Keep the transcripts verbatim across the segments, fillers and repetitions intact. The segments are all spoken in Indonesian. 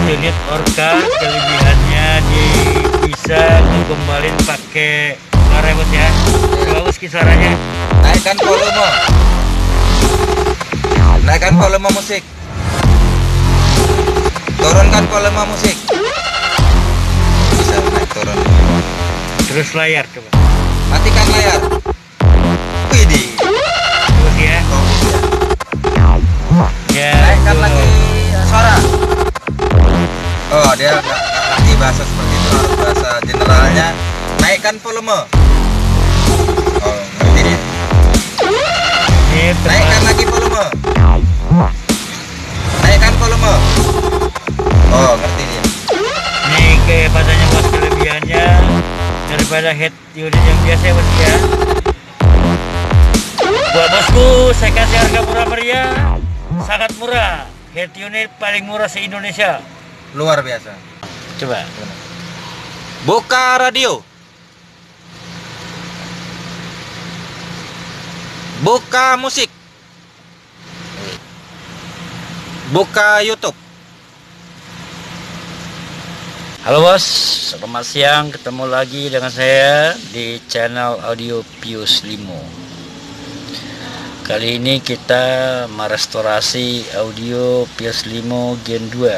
unit Orca kelebihannya di bisa dikembalin pakai suara bos ya. Bagus ki suaranya. Naikkan volume. Naikkan volume musik. Turunkan volume musik. Bisa naik turun. Terus layar coba. Matikan layar. Widih. Bagus ya. Ya. Naikkan tuh. lagi suara. Oh, dia nggak ngerti bahasa seperti itu, harus bahasa generalnya. Naikkan volume. Oh, ngerti dia. Ini Naikkan lagi volume. Naikkan volume. Oh, ngerti dia. Ini kehebatannya bos, kelebihannya daripada head unit yang biasa ya bos ya. Buat bosku, saya kasih harga murah meriah, sangat murah. Head unit paling murah se-Indonesia. Luar biasa. Coba. Buka radio. Buka musik. Buka YouTube. Halo bos, selamat siang. Ketemu lagi dengan saya di channel Audio Pius Limo. Kali ini kita merestorasi audio Pius Limo Gen dua.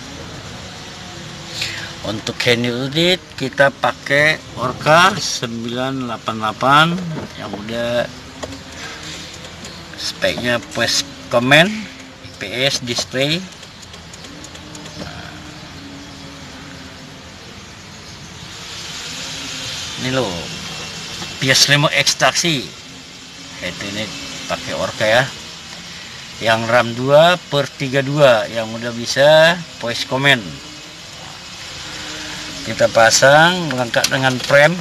Untuk hand unit kita pakai Orca sembilan delapan delapan yang udah speknya voice command, I P S display. Ini loh, Pius Limo ekstraksi head unit pakai Orca ya, yang RAM dua per tiga puluh dua yang udah bisa voice command. Kita pasang lengkap dengan frame.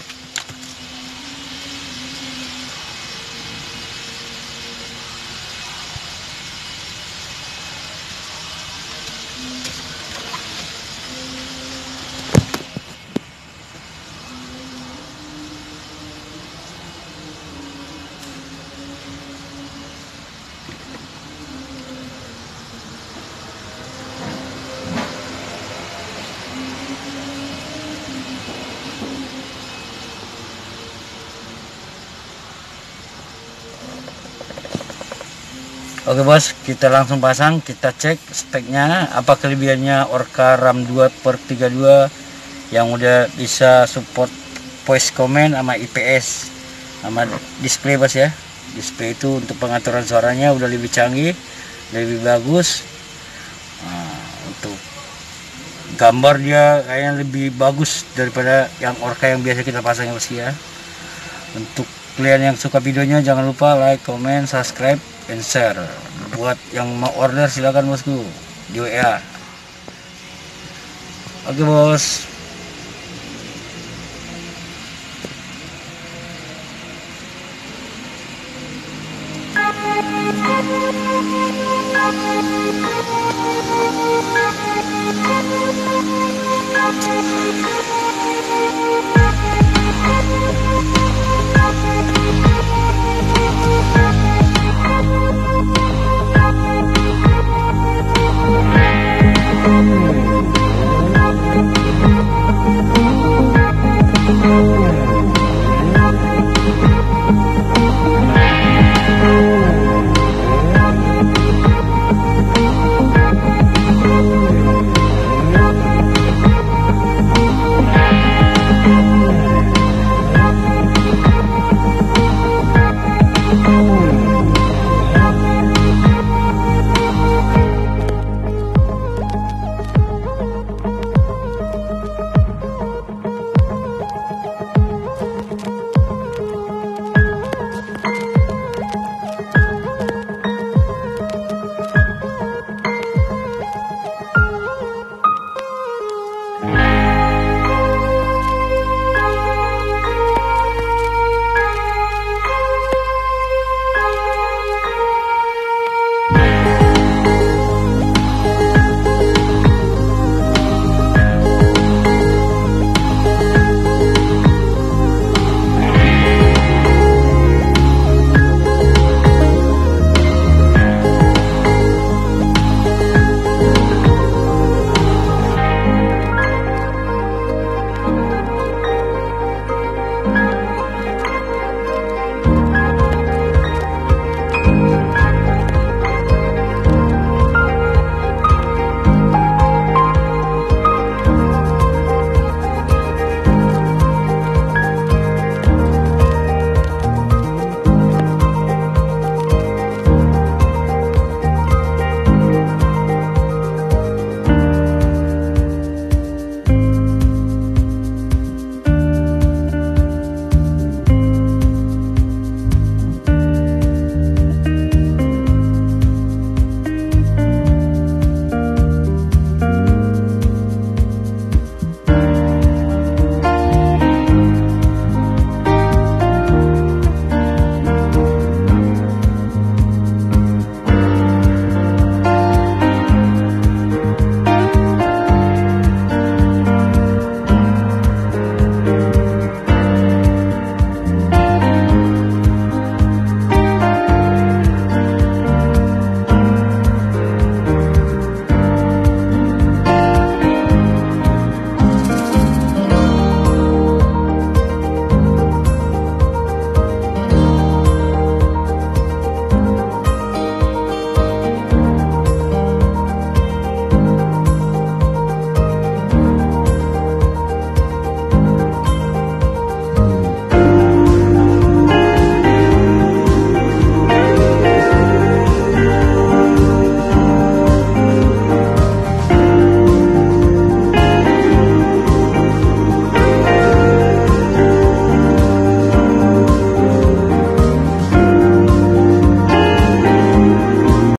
Oke bos, kita langsung pasang, kita cek speknya, apa kelebihannya Orca RAM dua per tiga puluh dua yang udah bisa support voice command sama I P S sama display bos ya. Display itu untuk pengaturan suaranya udah lebih canggih, lebih bagus. Nah, untuk gambar dia kayaknya lebih bagus daripada yang Orca yang biasa kita pasang ya bos ya. Untuk kalian yang suka videonya jangan lupa like, comment, subscribe, and share. Buat yang mau order silakan bosku di W A. Oke bos.